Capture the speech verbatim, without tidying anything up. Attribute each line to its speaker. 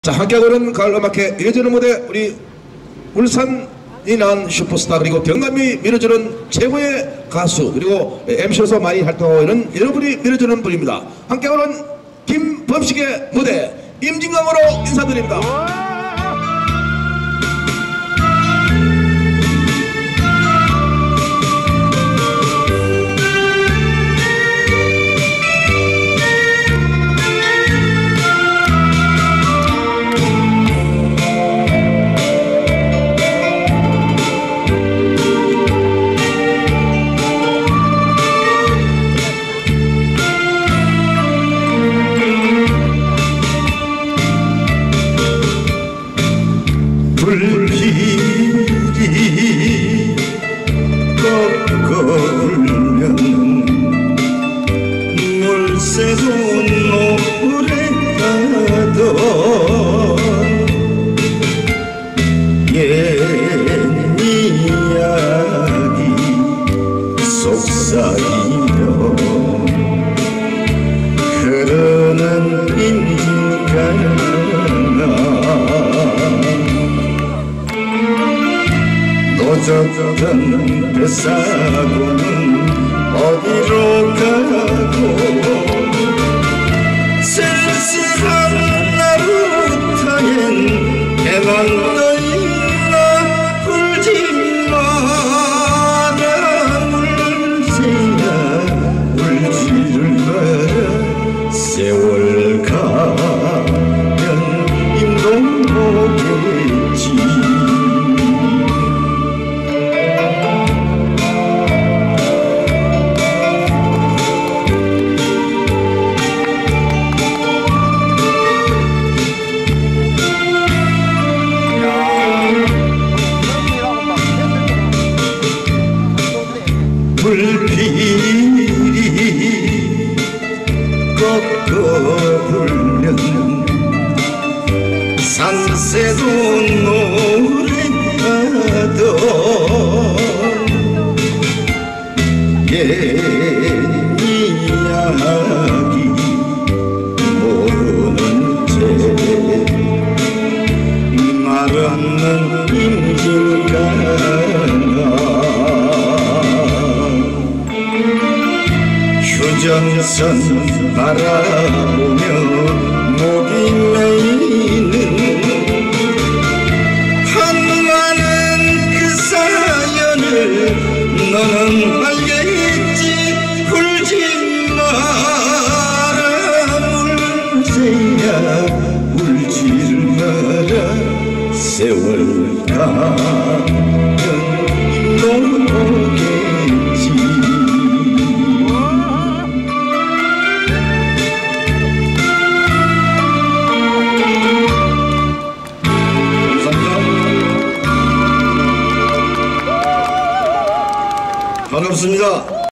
Speaker 1: 자, 함께 걸은 가을 음악회 예전의 무대, 우리 울산이 낳은 슈퍼스타, 그리고 경남이 밀어주는 최고의 가수, 그리고 엠씨로서 많이 활동하고 있는 여러분이 밀어주는 분입니다. 함께 걸은 김범식의 무대 임진강으로 인사드립니다.
Speaker 2: 불길이 꺾어 불면 물새도 노래하던 옛 이야기 속삭이며 흐르는 인간아, 노젓던 뱃사고는 어디로 가고 쓸쓸한 나루터엔 해만 떠있나. 울지 마라 물새야, 울지를 마라. 세월 가면 인도 오겠지. 불길이 꺾어 불면 산새도 노래하던 옛 이야기 모르는 채 말 없는 임진강아, 휴전선 바라보며 목이 메이는 한많은 그 사연을 너는 알겠지. 울지 마라 물새야, 울지를 마라. 세월 가면 넘어오겠지. 반갑습니다.